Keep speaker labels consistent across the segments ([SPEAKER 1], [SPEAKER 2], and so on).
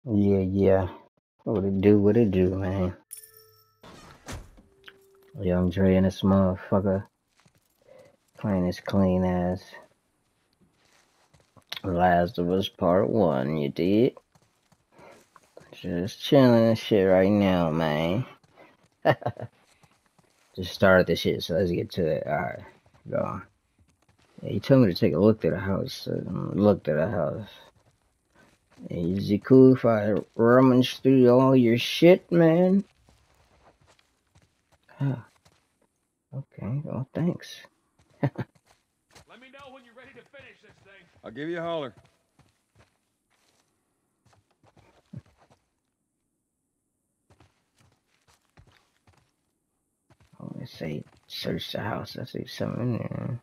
[SPEAKER 1] Yeah, yeah. What it do, man? Young Dre and this motherfucker playing this clean ass Last of Us Part 1, you did? Just chilling and shit right now, man. Just started this shit, so let's get to it. Alright, go on. Yeah, you told me to take a look at the house, so looked at the house. Is it cool if I rummage through all your shit, man? Oh, okay, well, thanks.
[SPEAKER 2] Let me know when you're ready to finish this thing. I'll give you a holler.
[SPEAKER 1] Oh, let's say search the house. I see something in there.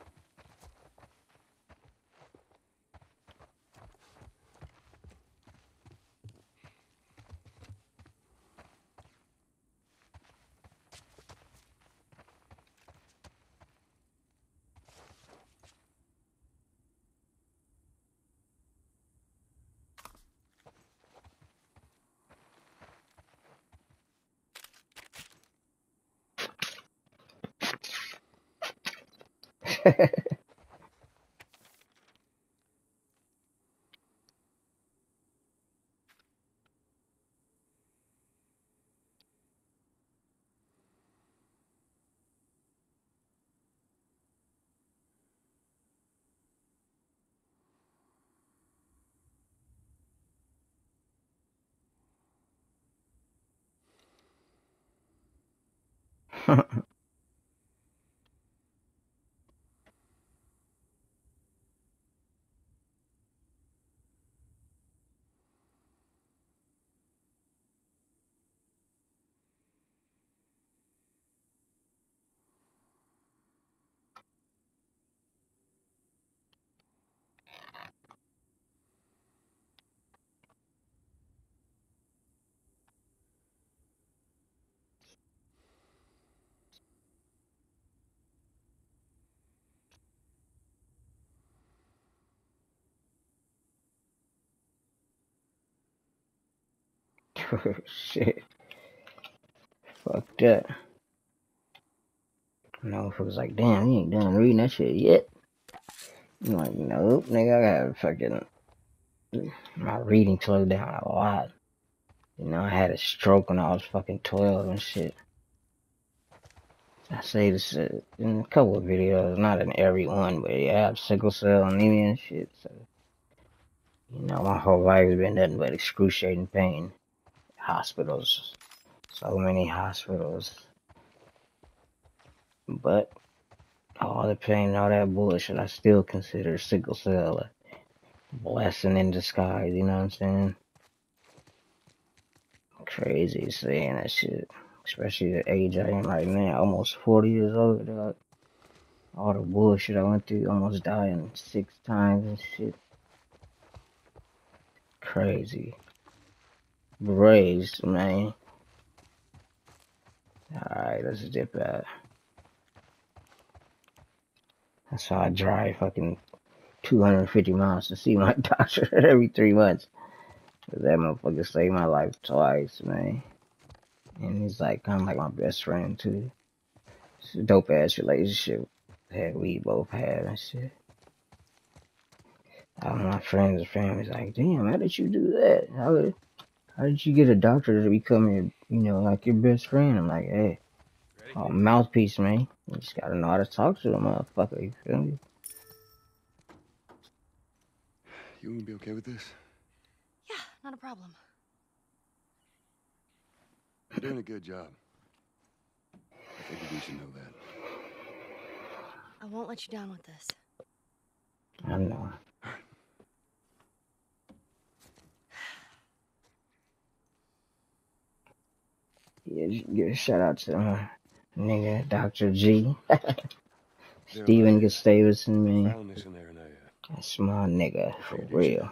[SPEAKER 1] Shit. Fuck that. Motherfuckers like, damn, you ain't done reading that shit yet. I'm like, nope, nigga, I got fucking. My reading slowed down a lot. You know, I had a stroke when I was fucking 12 and shit. I say this in a couple of videos, not in every one, but yeah, I have sickle cell anemia and shit, so. You know, my whole life has been nothing but excruciating pain. Hospitals. So many hospitals. But all the pain and all that bullshit, I still consider sickle cell a blessing in disguise, you know what I'm saying? Crazy saying that shit. Especially the age I am right now, almost 40 years old, dog. All the bullshit I went through, almost dying 6 times and shit. Crazy. Raised, man. Alright, let's dip out. That's how I drive fucking 250 miles to see my doctor every 3 months. That motherfucker saved my life twice, man. And he's like kind of like my best friend too. It's a dope ass relationship that we both had and shit. All my friends and family's like, damn, how did you do that? How did you get a doctor to become your, like your best friend? I'm like, hey, mouthpiece, man. You just gotta know how to talk to a motherfucker. You feel me?
[SPEAKER 2] You gonna be okay with this?
[SPEAKER 3] Yeah, not a problem.
[SPEAKER 2] You're doing a good job. I figured you should know that.
[SPEAKER 3] I won't let you down with this.
[SPEAKER 1] I know. Yeah, give a shout out to nigga Dr. G. Steven Gustavson, man.
[SPEAKER 2] Found this in there, and
[SPEAKER 1] That's my nigga, for real.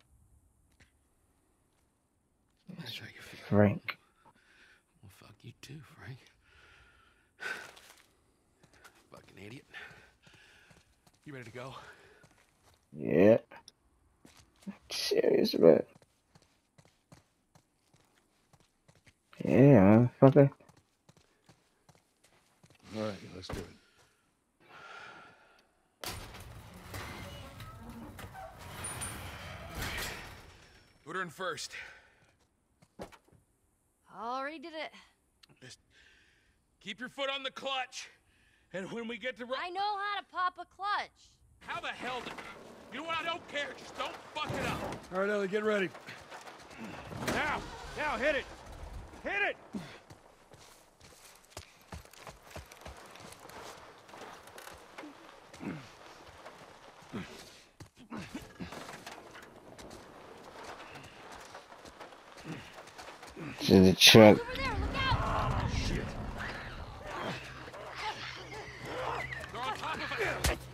[SPEAKER 2] That's how you feel.
[SPEAKER 1] Frank.
[SPEAKER 2] Well, fuck you too, Frank. Fucking idiot. You ready to go?
[SPEAKER 1] Yeah. Serious, bro. motherfucker.
[SPEAKER 2] All right, let's do it. Put her in first.
[SPEAKER 3] Already did it.
[SPEAKER 2] Just keep your foot on the clutch, and when we get to
[SPEAKER 3] I know how to pop a clutch.
[SPEAKER 2] how the hell did... You know what? I don't care. Just don't fuck it up. All right, Ellie, get ready. Now, hit it. Hit it.
[SPEAKER 1] To the truck.
[SPEAKER 3] Over there, look out!
[SPEAKER 2] Shit. They're on top of it.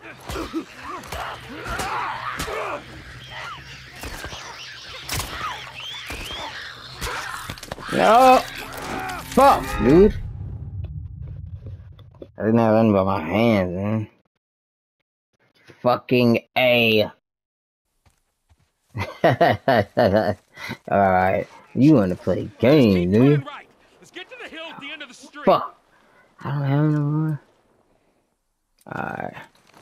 [SPEAKER 1] No! Fuck, dude. I didn't have nothing but my hands, man. Fucking A. Alright. You wanna play games, dude?
[SPEAKER 2] Right. Let's get to the hill at the end of the street.
[SPEAKER 1] Fuck. I don't have no more. Alright.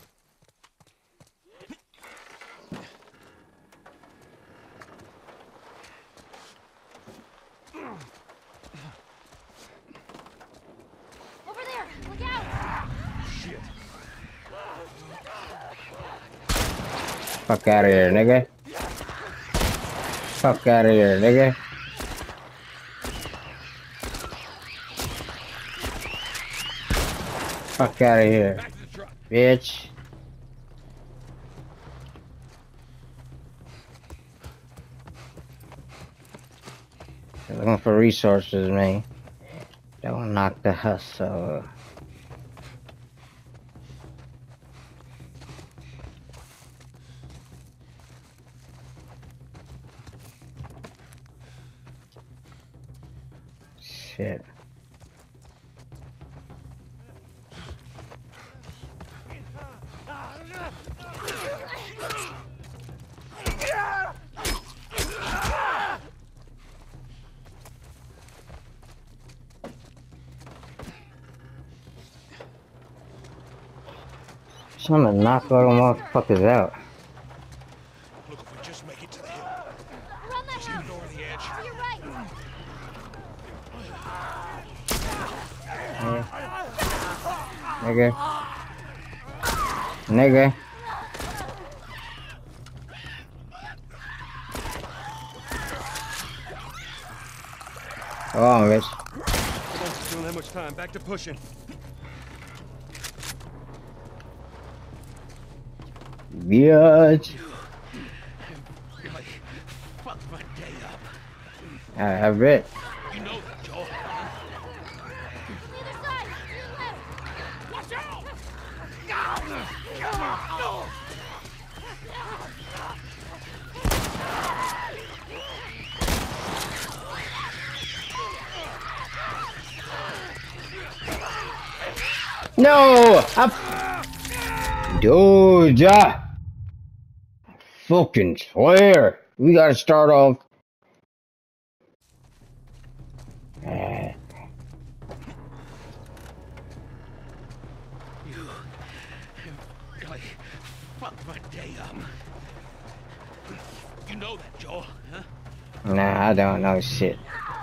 [SPEAKER 3] Over there, look out!
[SPEAKER 2] Shit.
[SPEAKER 1] Fuck out of here, nigga. Fuck out of here, nigga. Fuck out of here,
[SPEAKER 2] Back to the truck.
[SPEAKER 1] bitch. Looking for resources, man. Don't knock the hustle. Shit. I'm gonna knock all them motherfuckers out.
[SPEAKER 2] Look, if we just make it to the hill.
[SPEAKER 3] Run that
[SPEAKER 2] See the
[SPEAKER 3] house!
[SPEAKER 2] door on the edge.
[SPEAKER 3] To your right!
[SPEAKER 1] Nigga. Nigga. Come on, bitch.
[SPEAKER 2] Don't have much time. Back to pushing.
[SPEAKER 1] Bitch.
[SPEAKER 2] Like, fuck my day up.
[SPEAKER 1] I bet.
[SPEAKER 2] You know that, Joel.
[SPEAKER 3] On the other side! To your left!
[SPEAKER 2] Watch out!
[SPEAKER 1] No! Dude, I fucking swear. We gotta start off.
[SPEAKER 2] Like, fuck my day up. You know that, Joel, huh?
[SPEAKER 1] Nah, I don't know shit.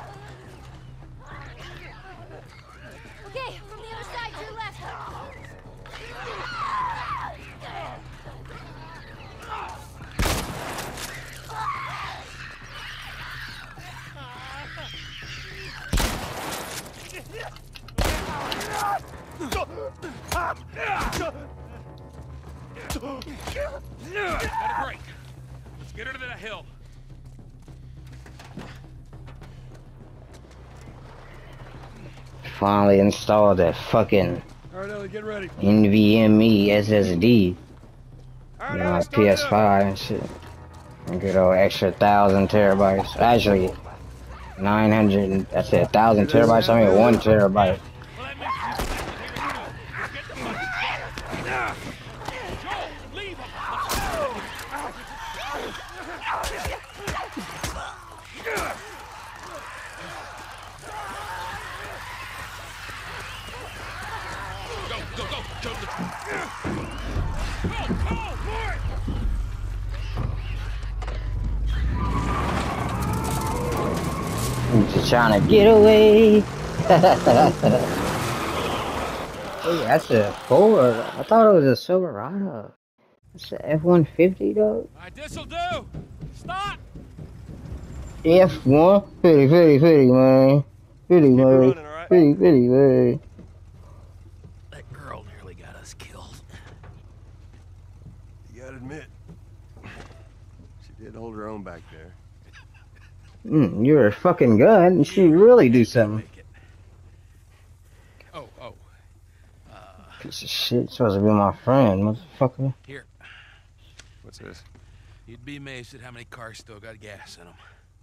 [SPEAKER 3] Okay, from the other side, to your left!
[SPEAKER 2] Got a break. Let's get her to that hill.
[SPEAKER 1] Finally installed that fucking
[SPEAKER 2] All right, Ellie, get ready.
[SPEAKER 1] NVMe SSD.
[SPEAKER 2] All
[SPEAKER 1] On
[SPEAKER 2] right,
[SPEAKER 1] my
[SPEAKER 2] Ellie, start it up.
[SPEAKER 1] PS5 and shit. And good old extra 1,000 terabytes. Actually, 900. I said 1,000 terabytes. I mean 1 terabyte.
[SPEAKER 2] Well, that means you let's get the fucking Joel, leave him.
[SPEAKER 1] Just trying to get away. Hey, that's a Ford. I thought it was a Silverado. It's a F-150 though.
[SPEAKER 2] Alright, this'll do. Stop!
[SPEAKER 1] F1, pretty, man. Pretty,
[SPEAKER 2] Keep it
[SPEAKER 1] man.
[SPEAKER 2] running, all right?
[SPEAKER 1] Pretty, man.
[SPEAKER 2] That girl nearly got us killed.
[SPEAKER 4] You gotta admit, she did hold her own back there.
[SPEAKER 1] You're a fucking gun. You should really do something.
[SPEAKER 2] Make it. Oh.
[SPEAKER 1] Piece of shit. Supposed to be my friend, motherfucker.
[SPEAKER 2] Here.
[SPEAKER 4] What's this?
[SPEAKER 2] You'd be amazed at how many cars still got gas in them.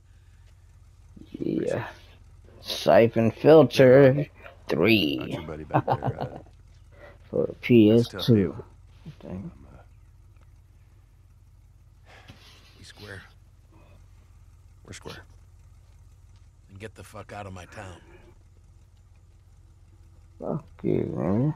[SPEAKER 1] Yeah. Siphon filter 3
[SPEAKER 4] Not your buddy back there.
[SPEAKER 1] for
[SPEAKER 4] That's a tough
[SPEAKER 1] PS2.
[SPEAKER 4] deal.
[SPEAKER 1] Dang.
[SPEAKER 2] We square.
[SPEAKER 4] We're square.
[SPEAKER 2] And get the fuck out of my town.
[SPEAKER 1] Fuck you, man.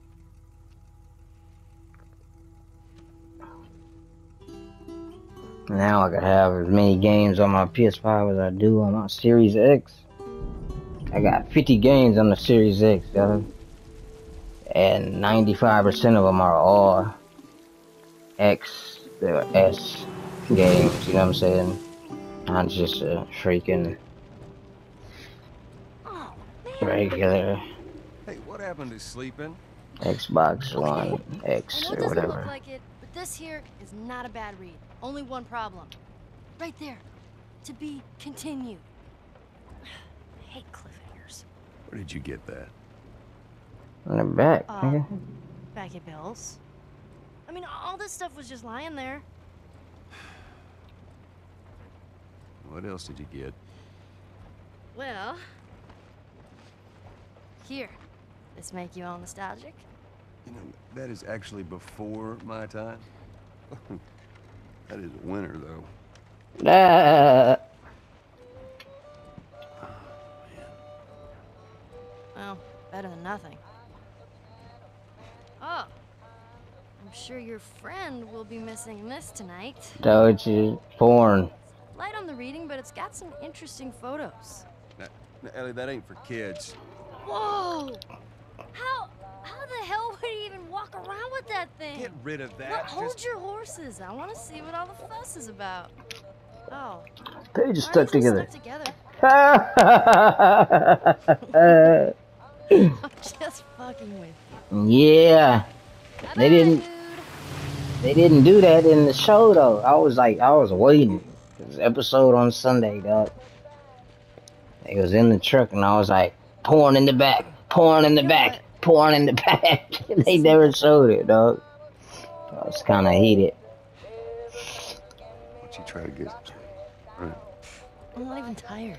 [SPEAKER 1] Now I could have as many games on my PS5 as I do on my Series X. I got 50 games on the Series X, dog. And 95% of them are all X, they're S games, you know what I'm saying? Not just a freaking regular
[SPEAKER 4] Hey, what happened to sleeping?
[SPEAKER 1] Xbox One
[SPEAKER 3] I
[SPEAKER 1] X
[SPEAKER 3] know
[SPEAKER 1] or
[SPEAKER 3] it doesn't
[SPEAKER 1] whatever.
[SPEAKER 3] look like it, but this here is not a bad read. Only one problem. Right there. To be continued. I hate cliffhangers.
[SPEAKER 4] Where did you get that?
[SPEAKER 1] On the back,
[SPEAKER 3] Uh,
[SPEAKER 1] nigga.
[SPEAKER 3] Back at Bill's. I mean, all this stuff was just lying there.
[SPEAKER 4] What else did you get?
[SPEAKER 3] Well... Here. This make you all nostalgic?
[SPEAKER 4] You know, that is actually before my time. That is winter, though.
[SPEAKER 1] Ah,
[SPEAKER 3] Well, better than nothing. Oh. I'm sure your friend will be missing this tonight.
[SPEAKER 1] that was porn.
[SPEAKER 3] Light on the reading, but it's got some interesting photos.
[SPEAKER 4] Now, Ellie, that ain't for kids.
[SPEAKER 3] Whoa! How the hell would he even walk around with that thing?
[SPEAKER 4] Get rid of that.
[SPEAKER 3] Look, hold
[SPEAKER 4] Just-
[SPEAKER 3] your horses. I want to see what all the fuss is about. Oh.
[SPEAKER 1] They just
[SPEAKER 3] why are
[SPEAKER 1] stuck
[SPEAKER 3] these all
[SPEAKER 1] together.
[SPEAKER 3] stuck together?
[SPEAKER 1] Yeah,
[SPEAKER 3] I'm just fucking with you.
[SPEAKER 1] they didn't.
[SPEAKER 3] Dude.
[SPEAKER 1] They didn't do that in the show though. I was waiting. It was episode on Sunday, dog. It was in the truck, and I was like, pouring in the back, pouring in the
[SPEAKER 3] You know
[SPEAKER 1] back,
[SPEAKER 3] what?
[SPEAKER 1] pouring in the back. They never showed it, dog. I was kind of heated.
[SPEAKER 4] What you try to get? Right.
[SPEAKER 3] I'm not even tired.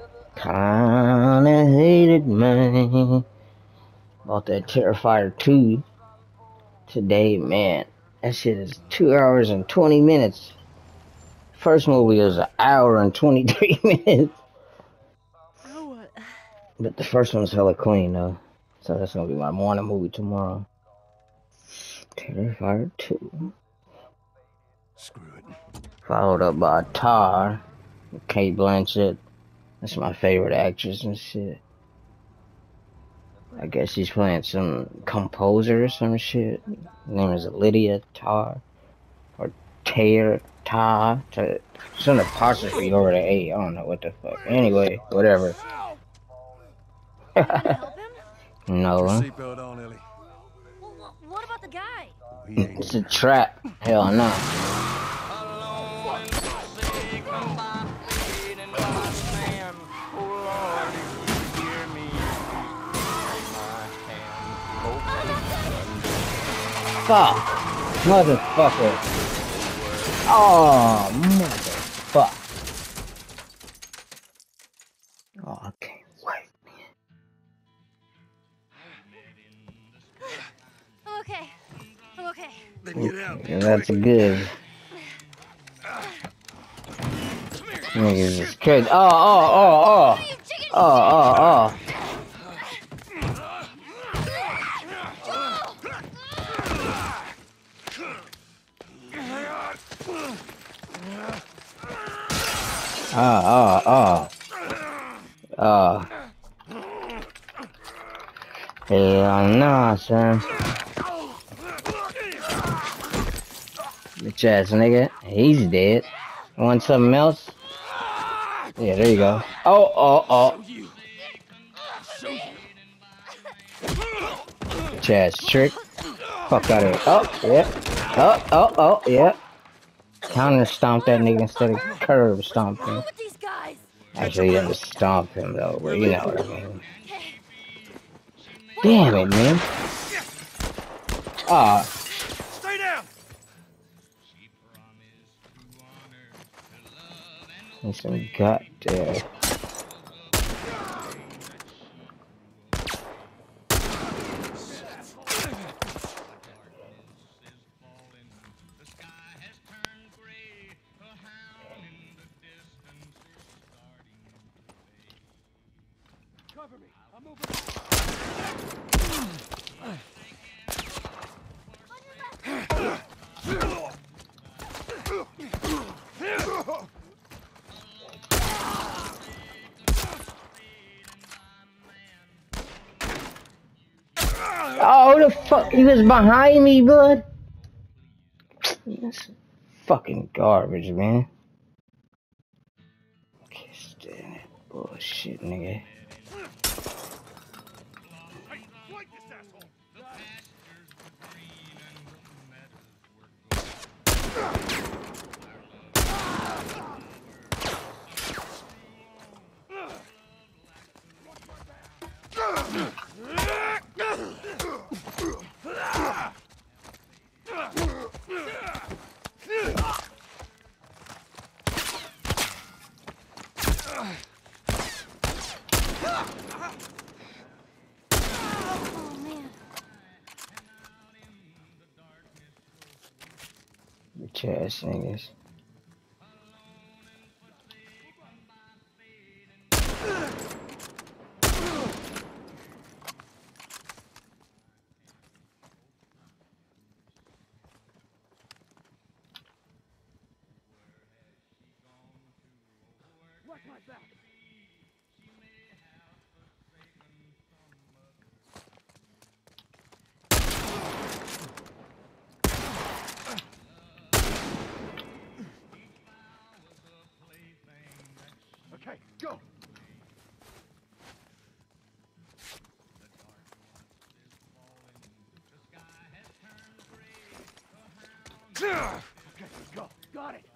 [SPEAKER 1] Kinda hated, man. Bought that Terrifier 2 today, man. That shit is 2 hours and 20 minutes. First movie was an hour and 23 minutes.
[SPEAKER 3] Oh, what?
[SPEAKER 1] But the first one's hella clean, though. So that's gonna be my morning movie tomorrow. Terrifier 2.
[SPEAKER 4] Screw it.
[SPEAKER 1] Followed up by Tar. Kate Blanchett. That's my favorite actress and shit. I guess she's playing some composer or some shit. Her name is Lydia Tar. Or Tar. It's an apostrophe over the A. I don't know what the fuck. Anyway, whatever.
[SPEAKER 3] You gonna help him?
[SPEAKER 4] Put your
[SPEAKER 1] No.
[SPEAKER 4] seatbelt on, Ellie.
[SPEAKER 3] Well, what about the guy?
[SPEAKER 4] He ain't.
[SPEAKER 1] It's a trap. Hell no. Fuck. Motherfucker. Oh, motherfucker. Oh, I can't wait.
[SPEAKER 3] I'm okay. I'm okay.
[SPEAKER 4] Then get out.
[SPEAKER 1] Yeah, that's good. Niggas is crazy. Oh.
[SPEAKER 3] You chicken
[SPEAKER 1] Oh. Oh. Oh. Hell no, son. Bitch ass nigga. He's dead. Want something else? Yeah, there you go. Oh. Bitch ass trick. Fuck out of here. Oh, yeah. Oh, yeah. Counter stomp that nigga instead of curb stomp him.
[SPEAKER 3] With these guys.
[SPEAKER 1] Actually, he didn't stomp him though, but you know what I mean. Damn it, man. Ah.
[SPEAKER 2] Stay down.
[SPEAKER 1] There's some gut there.
[SPEAKER 2] Cover me. I'm moving.
[SPEAKER 1] Oh, the fuck? He was behind me, bud. That's fucking garbage, man. Can't stand that bullshit, nigga.
[SPEAKER 2] Hey, fight this asshole.
[SPEAKER 3] Oh, man.
[SPEAKER 1] Bitch ass niggas.
[SPEAKER 2] Watch my back. Okay, go. Okay, go. Got it.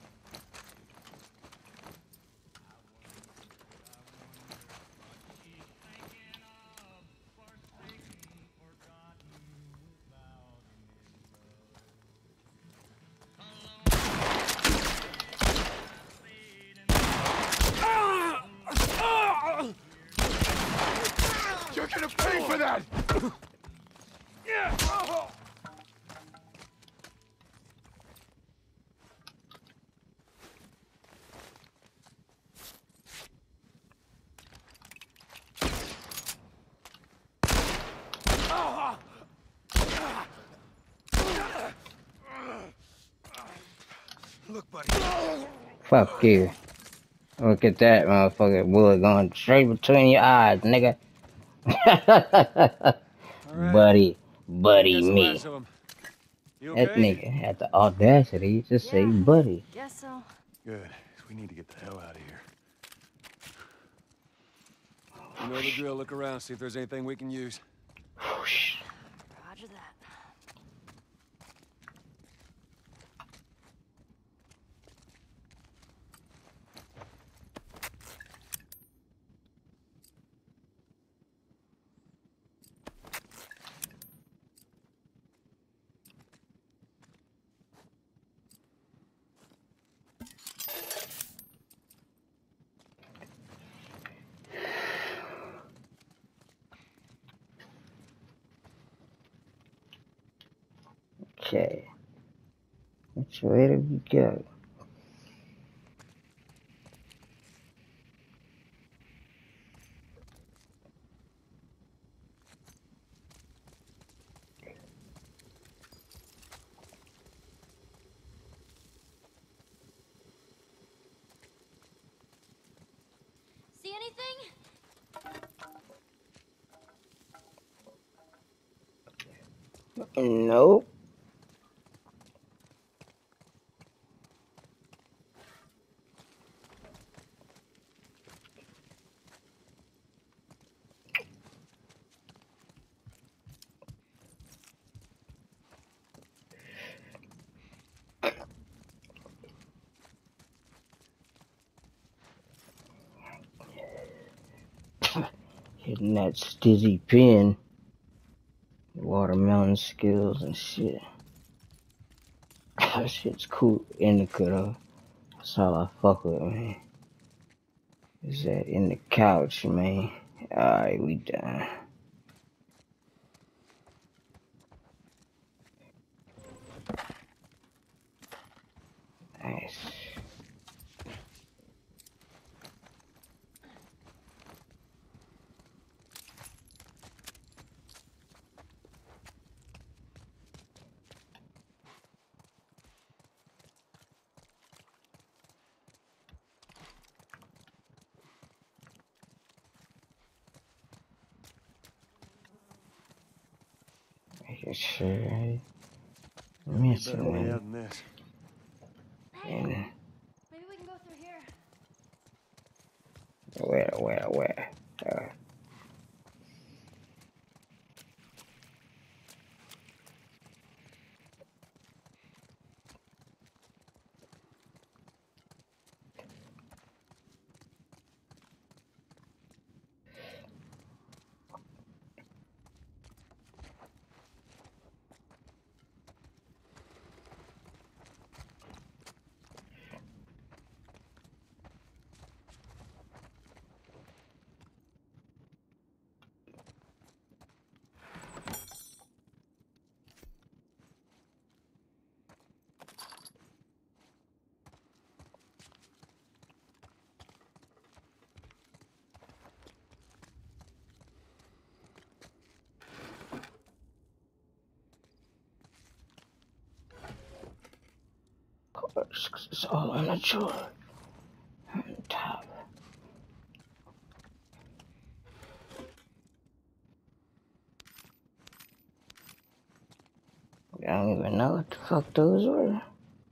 [SPEAKER 2] You're gonna pay for that! Yeah! Look, buddy.
[SPEAKER 1] Fuck you. Look at that motherfucker bullet going straight between your eyes, nigga.
[SPEAKER 4] Right.
[SPEAKER 1] Buddy
[SPEAKER 4] That's the
[SPEAKER 1] me.
[SPEAKER 4] last of 'em. You
[SPEAKER 1] That
[SPEAKER 4] okay?
[SPEAKER 1] nigga had the audacity to say buddy.
[SPEAKER 3] Guess so.
[SPEAKER 4] Good. We need to get the hell out of here. You know the drill. Look around, see if there's anything we can use.
[SPEAKER 3] Roger that.
[SPEAKER 1] Okay. Which way do we go?
[SPEAKER 3] See anything?
[SPEAKER 1] Nope. Hitting that stizzy pin. Watermelon skills and shit. That shit's cool. Indica though. That's all I fuck with, man. Is that in the couch, man? Alright, we done. Nice. Making sure I miss it,
[SPEAKER 4] Better way
[SPEAKER 1] man.
[SPEAKER 4] out than this.
[SPEAKER 3] Hey,
[SPEAKER 1] And
[SPEAKER 3] maybe we can go through here.
[SPEAKER 1] where? It's all on the drawer. On top. I don't even know what the fuck those were.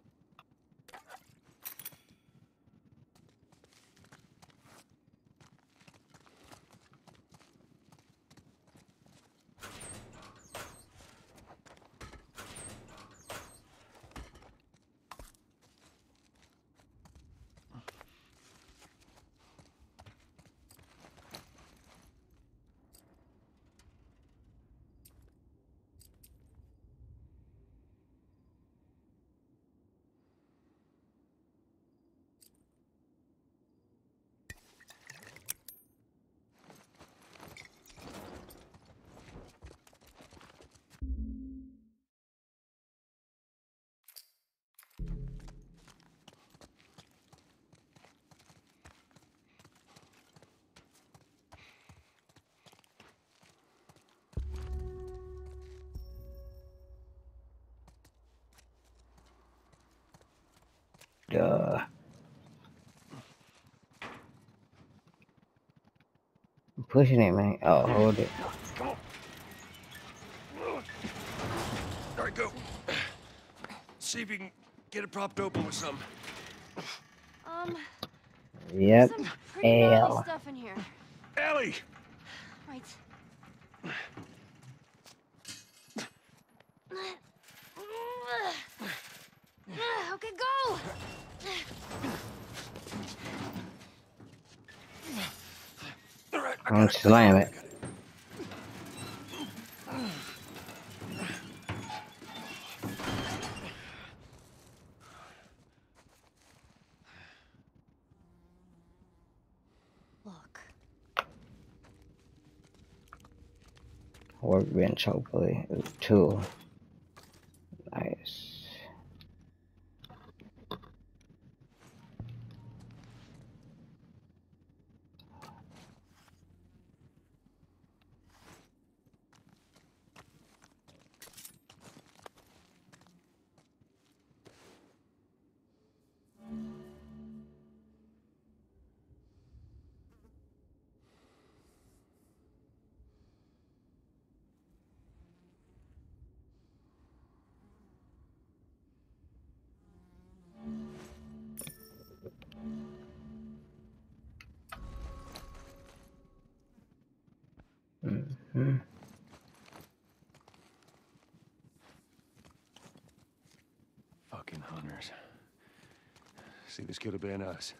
[SPEAKER 1] Duh. I'm pushing it, man. Oh, hold it.
[SPEAKER 4] Come on. All right, go. See if you can get it propped open with something.
[SPEAKER 1] Yep.
[SPEAKER 3] Some pretty gnarly
[SPEAKER 1] L.
[SPEAKER 3] stuff in here.
[SPEAKER 4] Ellie!
[SPEAKER 3] Right. Okay, go!
[SPEAKER 4] All right, I
[SPEAKER 1] Don't
[SPEAKER 4] got it.
[SPEAKER 1] slam it.
[SPEAKER 3] Look.
[SPEAKER 1] Workbench, hopefully. Tool. Nice.
[SPEAKER 4] Fucking hunters. See, this could have been us.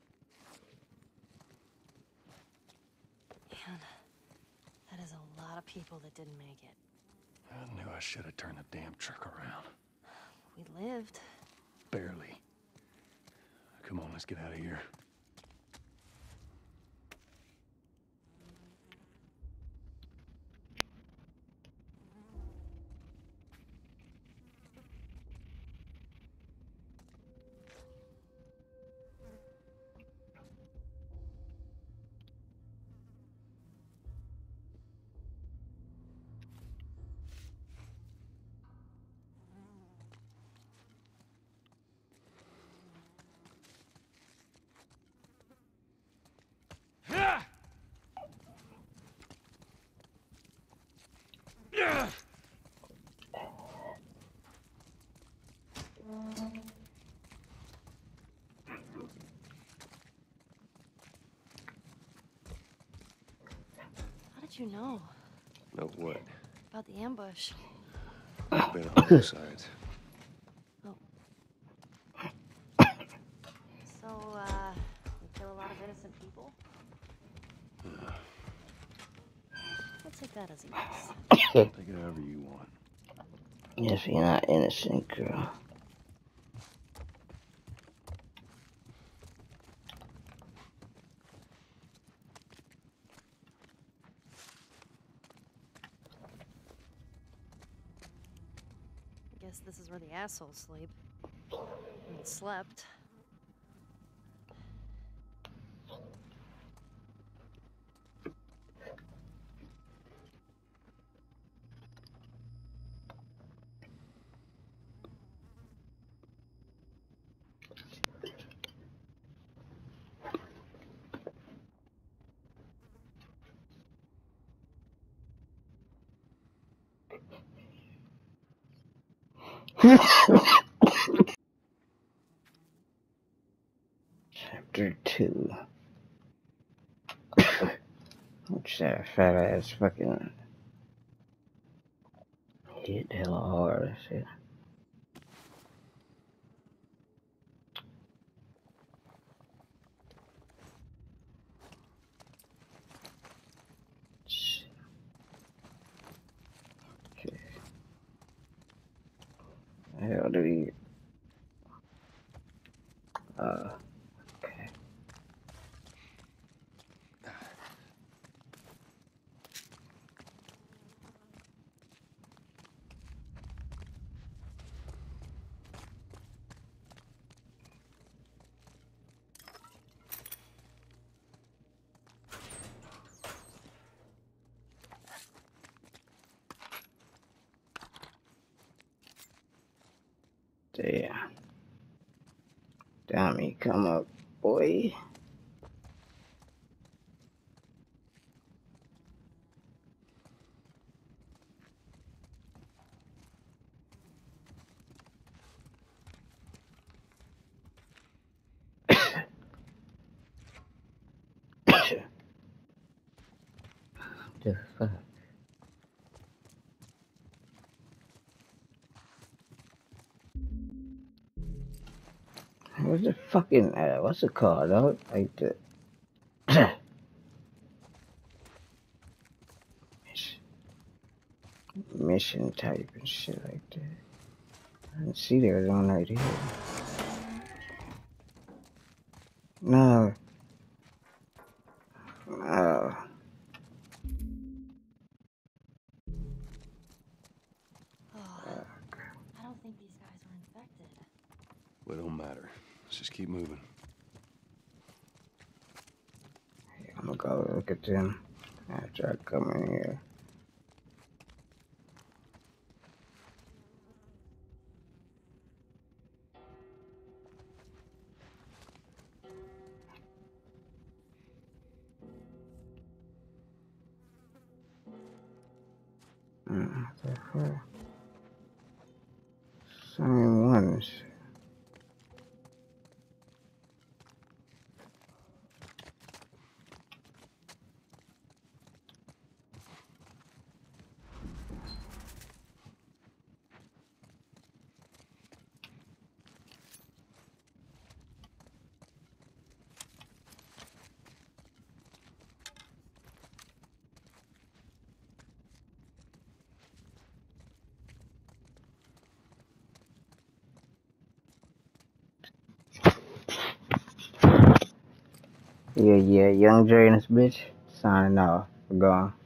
[SPEAKER 3] Man, that is a lot of people that didn't make it.
[SPEAKER 4] I knew I should have turned the damn truck around.
[SPEAKER 3] We lived.
[SPEAKER 4] Barely. Come on, let's get out of here.
[SPEAKER 3] How did you know
[SPEAKER 4] No, what?
[SPEAKER 3] about the ambush?
[SPEAKER 4] I've been on both sides.
[SPEAKER 3] So, you kill a lot of innocent people? We'll take that as a yes.
[SPEAKER 4] Take it however you want.
[SPEAKER 1] If you're not innocent, girl.
[SPEAKER 3] I guess this is where the assholes sleep. And slept.
[SPEAKER 1] Chapter 2. Which that fat ass fucking hit hella hard. Shit. Okay. Hell do we? Okay. Damn. Tommy, come up, boy. The fuck? What's the fucking, what's it called, dog? Like the mission type and shit like that. I didn't see there was one right here. No. No.
[SPEAKER 3] Oh, I don't think these guys were infected.
[SPEAKER 4] Well, it don't matter. Let's just keep moving.
[SPEAKER 1] I'm gonna go look at them after I come in here. What the fuck? Same ones. Yeah, Young Dre and this bitch signing off. We're gone.